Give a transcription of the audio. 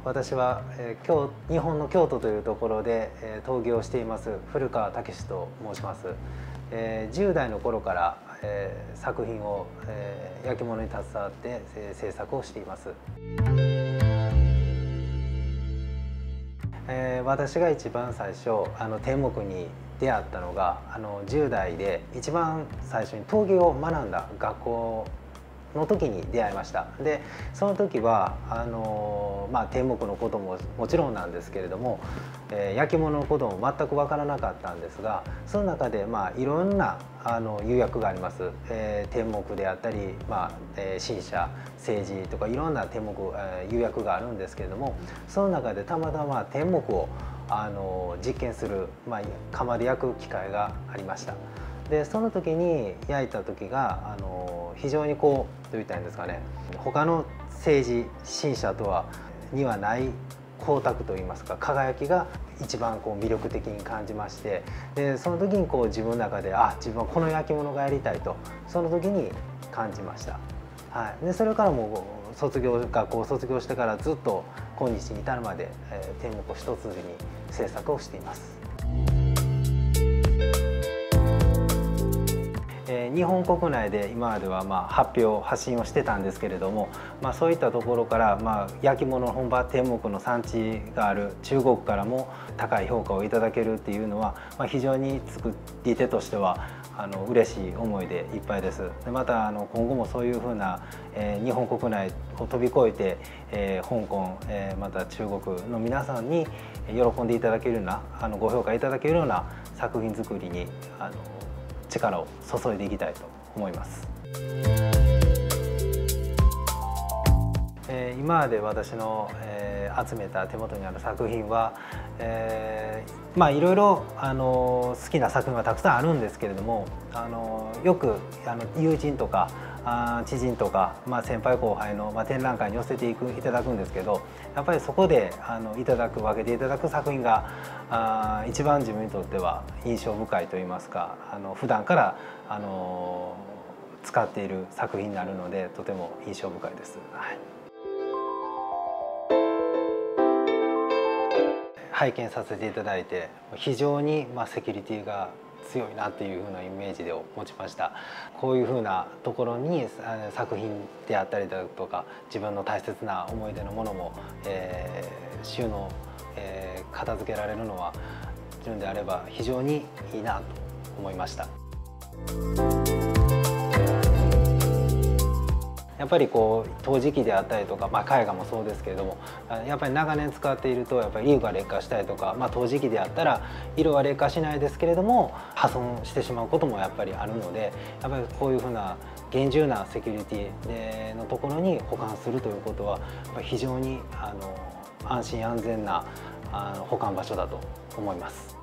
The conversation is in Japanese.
私は、日本の京都というところで、陶芸をしています古川武史と申します。10代の頃から、作品を、焼き物に携わって、制作をしています。私が一番最初天目に出会ったのが10代で一番最初に陶芸を学んだ学校の時に出会いました。でその時は天目のことももちろんなんですけれども、焼き物のことも全く分からなかったんですが、その中でいろんな釉薬があります。天目であったり、新社青磁とかいろんな天目、釉薬があるんですけれども、その中でたまたま天目を実験する、窯で焼く機会がありました。でその時に焼いた時が非常にどう言ったらいいんですかね、他の青磁新社にはない光沢といいますか輝きが一番魅力的に感じまして、でその時に自分の中で自分はこの焼き物がやりたいとその時に感じました。はい、でそれからも学校を卒業してからずっと今日に至るまで、天目を一筋に制作をしています。日本国内で今までは発信をしてたんですけれども、そういったところから焼き物の本場天目の産地がある中国からも高い評価をいただけるっていうのは、非常に作り手としては嬉しい思いでいっぱいです。でまた今後もそういうふうな、日本国内を飛び越えて、香港、また中国の皆さんに喜んでいただけるようなご評価いただけるような作品作りに力を注いでいきたいと思います。今まで私の、集めた手元にある作品は、いろいろ好きな作品はたくさんあるんですけれども、よく友人とか知人とか、先輩後輩の展覧会に寄せていただくんですけど、やっぱりそこで分けていただく作品が一番自分にとっては印象深いといいますか、普段から使っている作品になるのでとても印象深いです。はい、拝見させていただいて非常にセキュリティが強いなっていう風なイメージを持ちました。こういう風なところに作品であったりだとか自分の大切な思い出のものも、収納、片付けられるのは自分であれば非常にいいなと思いました。やっぱり陶磁器であったりとか、絵画もそうですけれども、やっぱり長年使っているとやっぱり色が劣化したりとか、陶磁器であったら色は劣化しないですけれども破損してしまうこともやっぱりあるので、やっぱりこういうふうな厳重なセキュリティのところに保管するということはやっぱり非常に安心安全な保管場所だと思います。